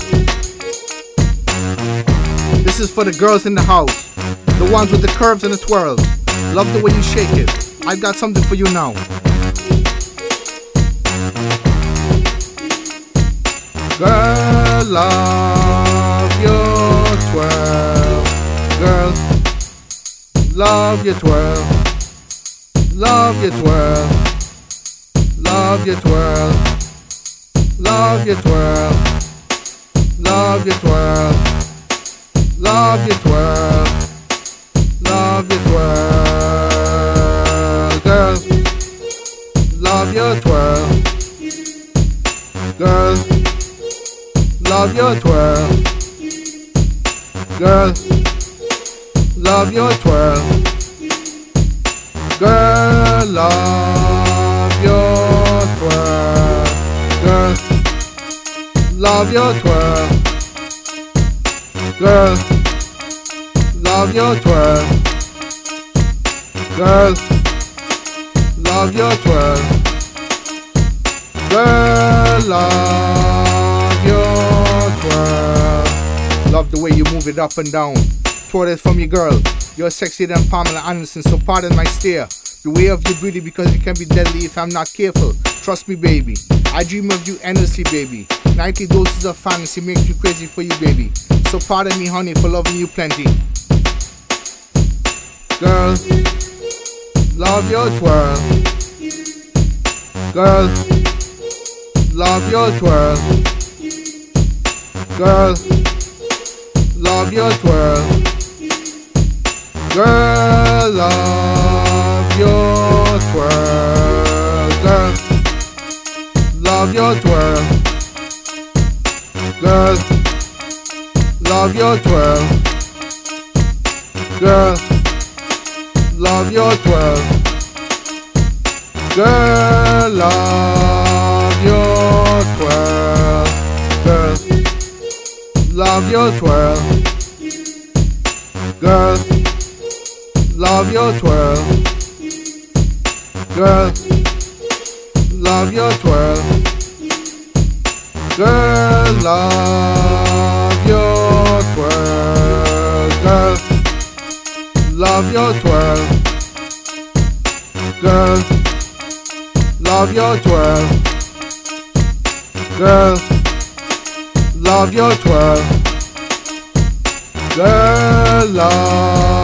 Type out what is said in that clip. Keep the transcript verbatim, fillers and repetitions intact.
This is for the girls in the house, the ones with the curves and the twirls. Love the way you shake it. I've got something for you now. Girl, love your twirl. Girl, love your twirl. Love your twirl. Love your twirl. Love your twirl. Love your twirl. Love your twirl. Love your twirl. Girl, love your twirl. Girl, love your twirl. Girl, love your twirl. Girl, love your twirl. Girl, love your twirl. Girl, love your twirl. Girl, love your twirl. Girl, love your twirl. Love the way you move it up and down. Twirl it from your girl. You're sexier than Pamela Anderson, so pardon my stare. Beware of your beauty because it can be deadly if I'm not careful. Trust me, baby. I dream of you endlessly, baby. Nightly doses of fantasy makes me crazy for you, baby. So pardon me, honey, for loving you plenty. Girl, love your twirl. Girl, love your twirl. Girl, love your twirl. Girl, love your twirl. Girl, love your twirl. Girl, love your twirl. Girl, love your twirl. Girl, love your twirl. Girl, love your twirl. Girl, love your twirl. Girl, love your twirl. Girl, love your twirl. Girl, love your twirl. Girl, love your twirl. Girl, love your twirl. Girl, love